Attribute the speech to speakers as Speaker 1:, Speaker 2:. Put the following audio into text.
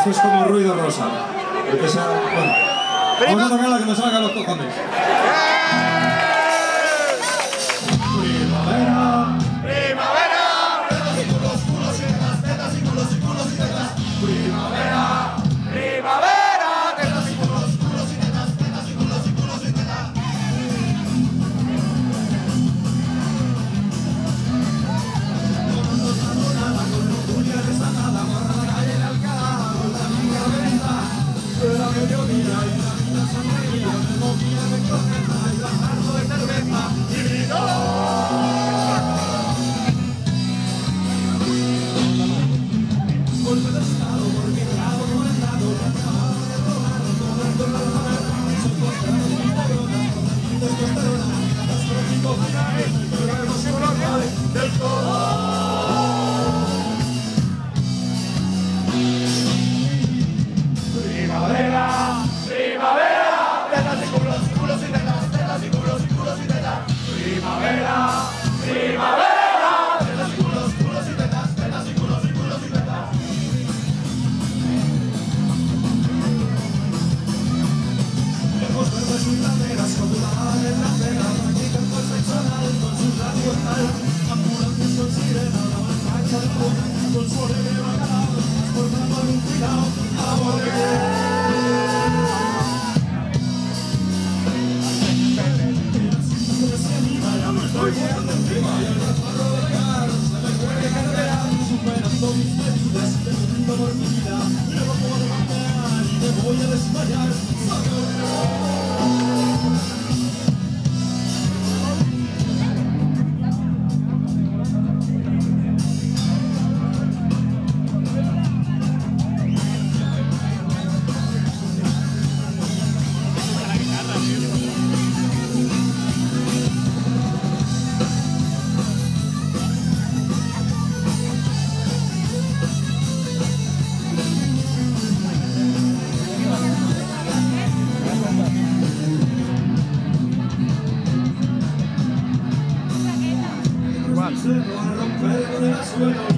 Speaker 1: Esto es como ruido rosa. Porque sea, bueno, vamos a tocar la que nos salga los cojones. Primavera,
Speaker 2: Primavera, tetas y culos, culos y tetas, tetas y culos y culos y tetas.
Speaker 1: primavera,
Speaker 2: Primavera, tetas y culos, culos y tetas, tetas y culos y culos y tetas.
Speaker 1: la mediodía y la vida sonreía, me movía de corneta y bajarlo de cerveza y vino. Golpe de estado, por mi grado comandado, acababa de robar, tomando la moneda, su costa de mi negrona, con testosterona, astrófico final, pero no se bloquea del todo.
Speaker 2: Primavera, primavera, tetas y culos, culos y tetas, tetas y culos y culos y tetas. Primavera, primavera, tetas y culos, culos y tetas, tetas y culos y culos y tetas.
Speaker 1: Ojos verdes y laderas con tu mar en la cena, practican con sexo anal con su radio tal, ambulancias con sirena, la mancha de luna, con su ole de bacalao, transportando en un filao a volver. Estoy viendo encima y el recuerdo de llegar se me puede cargar, superando mis medidas, temiendo por mi vida, yo no puedo levantar y me voy a desmayar. Se va a romper con el suelo.